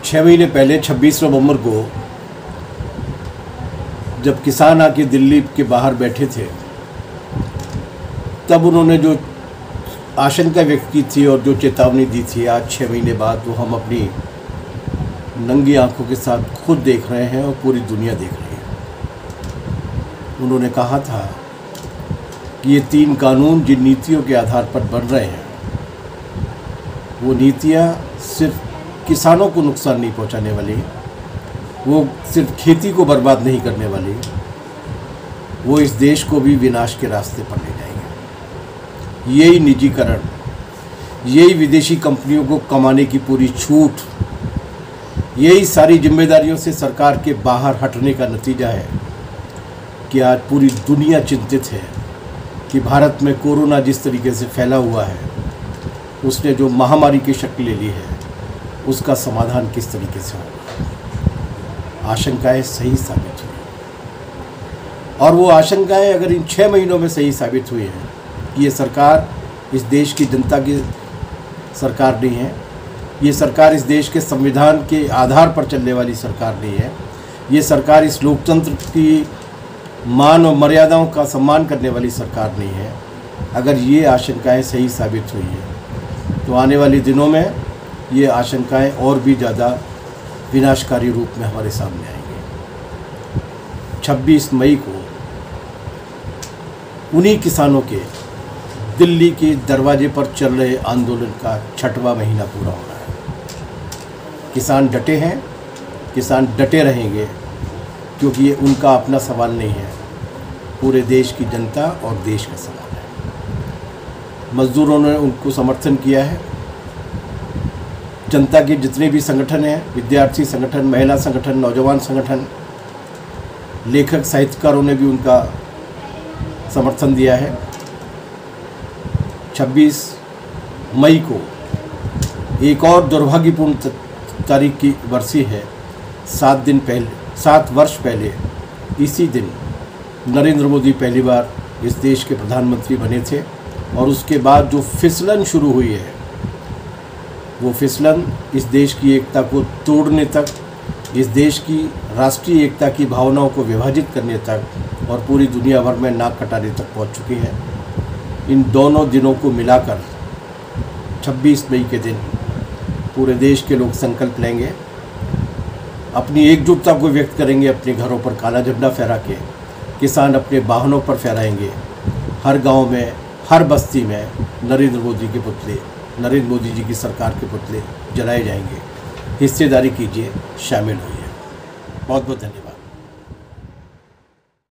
6 महीने पहले 26 नवंबर को जब किसान आके दिल्ली के बाहर बैठे थे, तब उन्होंने जो आशंका व्यक्त की थी और जो चेतावनी दी थी, आज 6 महीने बाद वो हम अपनी नंगी आंखों के साथ खुद देख रहे हैं और पूरी दुनिया देख रही है। उन्होंने कहा था कि ये 3 कानून जिन नीतियों के आधार पर बन रहे हैं, वो नीतियाँ सिर्फ किसानों को नुकसान नहीं पहुंचाने वाली, वो सिर्फ खेती को बर्बाद नहीं करने वाली, वो इस देश को भी विनाश के रास्ते पर ले जाएंगे। यही निजीकरण, यही विदेशी कंपनियों को कमाने की पूरी छूट, यही सारी जिम्मेदारियों से सरकार के बाहर हटने का नतीजा है कि आज पूरी दुनिया चिंतित है कि भारत में कोरोना जिस तरीके से फैला हुआ है, उसने जो महामारी की शक्ल ले ली है, उसका समाधान किस तरीके से होगा। आशंकाएं सही साबित हुई और वो आशंकाएं अगर इन 6 महीनों में सही साबित हुई हैं कि ये सरकार इस देश की जनता की सरकार नहीं है, ये सरकार इस देश के संविधान के आधार पर चलने वाली सरकार नहीं है, ये सरकार इस लोकतंत्र की मान और मर्यादाओं का सम्मान करने वाली सरकार नहीं है, अगर ये आशंकाएं सही साबित हुई हैं तो आने वाले दिनों में ये आशंकाएं और भी ज़्यादा विनाशकारी रूप में हमारे सामने आएंगी। 26 मई को उन्हीं किसानों के दिल्ली के दरवाजे पर चल रहे आंदोलन का 6वां महीना पूरा हो रहा है। किसान डटे हैं, किसान डटे रहेंगे, क्योंकि ये उनका अपना सवाल नहीं है, पूरे देश की जनता और देश का सवाल है। मजदूरों ने उनको समर्थन किया है, जनता के जितने भी संगठन हैं, विद्यार्थी संगठन, महिला संगठन, नौजवान संगठन, लेखक साहित्यकारों ने भी उनका समर्थन दिया है। 26 मई को एक और दुर्भाग्यपूर्ण तारीख की बरसी है। 7 वर्ष पहले इसी दिन नरेंद्र मोदी पहली बार इस देश के प्रधानमंत्री बने थे और उसके बाद जो फिसलन शुरू हुई है, वो फिसलन इस देश की एकता को तोड़ने तक, इस देश की राष्ट्रीय एकता की भावनाओं को विभाजित करने तक और पूरी दुनिया भर में नाक कटाने तक पहुंच चुकी है। इन दोनों दिनों को मिलाकर 26 मई के दिन पूरे देश के लोग संकल्प लेंगे, अपनी एकजुटता को व्यक्त करेंगे, अपने घरों पर काला झंडा फहरा के, किसान अपने वाहनों पर फहराएंगे, हर गांव में, हर बस्ती में नरेंद्र मोदी के पुतले, नरेंद्र मोदी जी की सरकार के पुतले जलाए जाएंगे। हिस्सेदारी कीजिए, शामिल होइए। बहुत बहुत धन्यवाद।